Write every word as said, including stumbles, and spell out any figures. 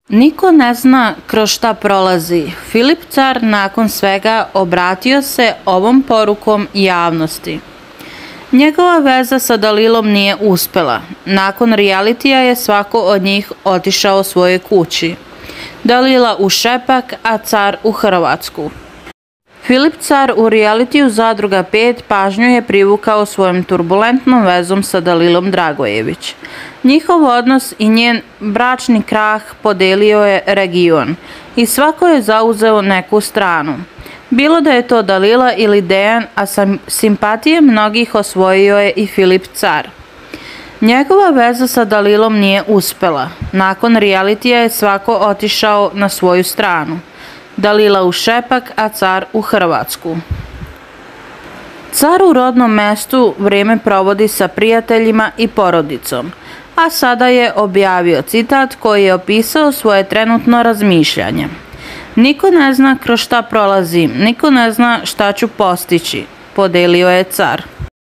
Niko ne zna kroz šta prolazi. Filip car nakon svega obratio se ovom porukom javnosti. Njegova veza sa Dalilom nije uspela. Nakon realitija je svako od njih otišao svojoj kući. Dalila u Šepak, a car u Hrvatsku. Filip car u realitiju Zadruga pet pažnju je privukao svojom turbulentnom vezom sa Dalilom Dragojević. Njihov odnos i njen bračni krah podelio je region i svako je zauzeo neku stranu. Bilo da je to Dalila ili Dejan, a simpatije mnogih osvojio je i Filip car. Njegova veza sa Dalilom nije uspela. Nakon realitija je svako otišao na svoju stranu. Dalila u Šepak, a car u Hrvatsku. Car u rodnom mestu vrijeme provodi sa prijateljima i porodicom, a sada je objavio citat koji je opisao svoje trenutno razmišljanje. Niko ne zna kroz šta prolazim, niko ne zna šta ću postići, podelio je car.